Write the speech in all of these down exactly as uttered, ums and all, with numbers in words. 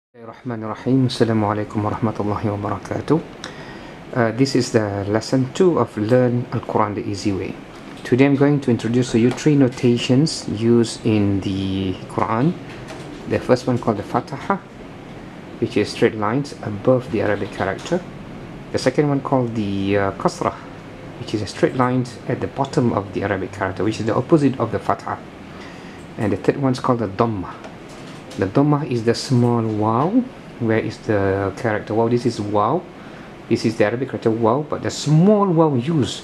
Bismillahirrahmanirrahim. Assalamualaikum warahmatullahi wabarakatuh. Uh, this is the lesson two of Learn Al-Quran the Easy Way. Today I'm going to introduce to you three notations used in the Quran. The first one called the Fataha, which is straight lines above the Arabic character. The second one called the uh, Kasrah, which is a straight line at the bottom of the Arabic character, which is the opposite of the Fatha. And the third one is called the Dhamma. The Dhamma is the small waw. Where is the character waw? This is waw. This is the Arabic character waw, but the small waw used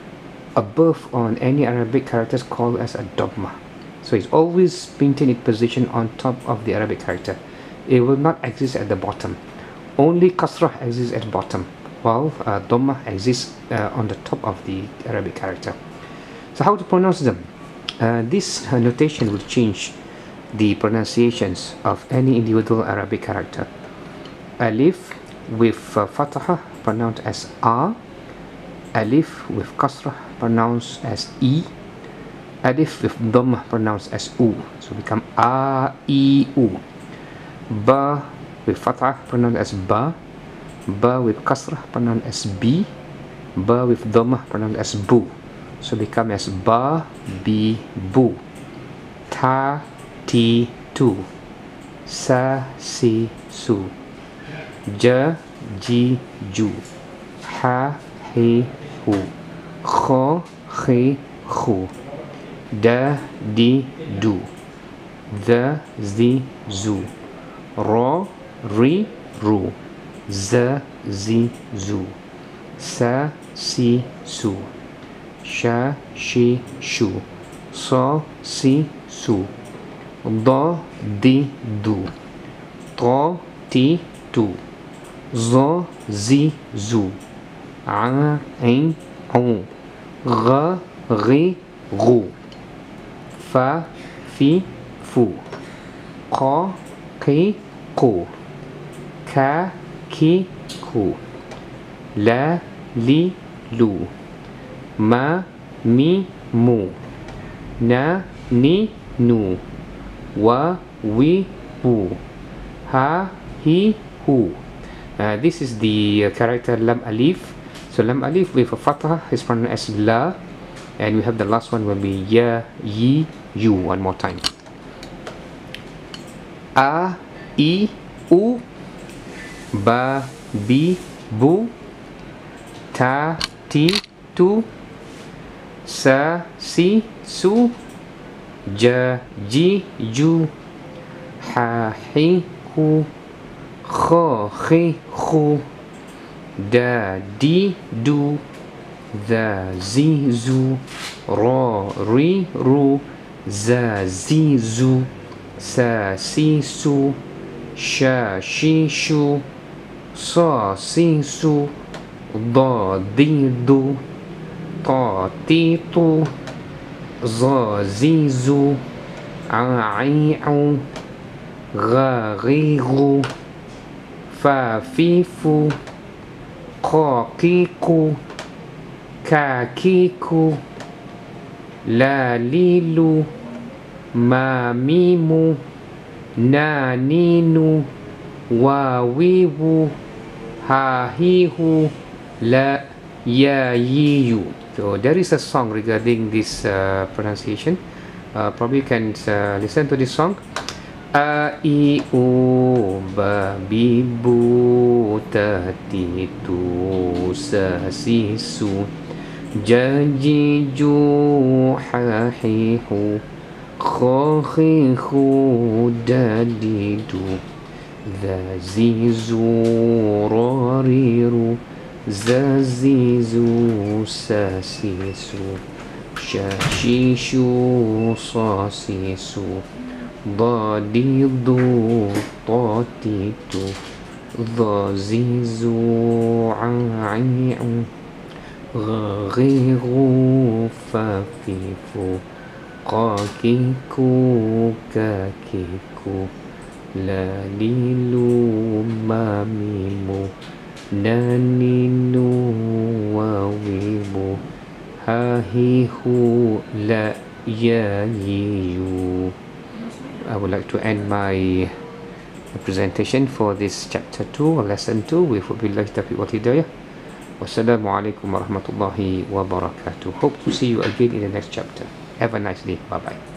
above on any Arabic characters called as a Dhamma. So it's always maintain its position on top of the Arabic character. It will not exist at the bottom. Only Kasrah exists at the bottom, while uh, Dhamma exists uh, on the top of the Arabic character. So how to pronounce them? Uh, this uh, notation will change the pronunciations of any individual Arabic character. Alif with uh, Fataha pronounced as A. Alif with Kasrah pronounced as E. Alif with Dhamma pronounced as U. So become A, I, U. Ba with Fatah pronounced as Ba. Ba with Kasrah pronounced as B. Ba with Dhamma pronounced as Bu. So become as Ba, Bi, Bu. Ta, Ti, Tu. Sa, Si, Su. Ja, Ji, Ju. Ha, He, Hu. Kho, He, Khu. Da, Di, Du. The, Zi, Zu. Ro, Ri, Ru. Z, Zi, Zu. Sa, Si, Su. Sha, Shi, Shu. So, Si, Su. Do, Di, Du. To, Ti, Tu. Zo, Zi, Zu. A, In, U. G, Ri, Gu. Fa, Fi, Fu. Ko, Ki, Ku. Ka, Ki, Ku. La, Li, Lu. Ma, Mi, Mu. Na, Ni, Nu. Wa, Wi, Wu. Ha, Hi, Hu. Uh, this is the uh, character Lam Alif. So Lam Alif with a Fatah is pronounced as La. And we have the last one will be Ya, Yi, Yu. One more time. A, I, U. Ba, Bi, Bu. Ta, Ti, Tu. Sa, Si, Su. Ja, Ji, Ju. Ha, Hi, Hu. Kho, He, Khu. Da, Di, Du. The, Zi, Zu. Ro, Ri, Ru. Za, Zi, Zu. Sa, Si, Su. Sha, Shi, Shu. So, Si, Su. Do, Di, Du. To, Ti, Tu. Zo, Zi, Zu. A, I, U. Ga, Ri, Gu. Fa, Fi, Fu. Ko, Ki, Ku. Ka, Ki, Ku. La, Li, Lu. Ma, Mi, Mu. Na, Ni, Nu. Wa, Wi, Wu. Ha, Hi, Hu. La, Ya, Yi, Yu. So there is a song regarding this uh, pronunciation. Uh, probably you can uh, listen to this song. A, I, U, Ba, Bi, Bu, Ta, Ti, Tu, Sa, Si, Su. Ja, Ji, Ju, Ha, Hi, Hu. Kho, He, Khu. Da, Di, Du. The, Zi, Zu. Ro, Ri, Ru. Za, Zi, Zu. Sa, Si, Su. Sha, Shi, Shu. So, Si, Su. Da, Di, Du. To, Ti, Tu. Dha, Zi, Zu. A, I, U. Ga, Ri, Gu. Fa, Fi, Fu. Qa, Ki, Ku. Ka, Ki, Ku. La, Li, Lu. Ma, Mi, Mu. Na, Ni, Nu. Wa, Wi, Bu. Ha, Hi, Hu. La, Ya, Yi, Yu. I would like to end my the presentation for this chapter two or lesson two with wabillahi taufiq wal hidayah. Wassalamualaikum warahmatullahi wabarakatuh. Hope to see you again in the next chapter. Have a nice day. Bye bye.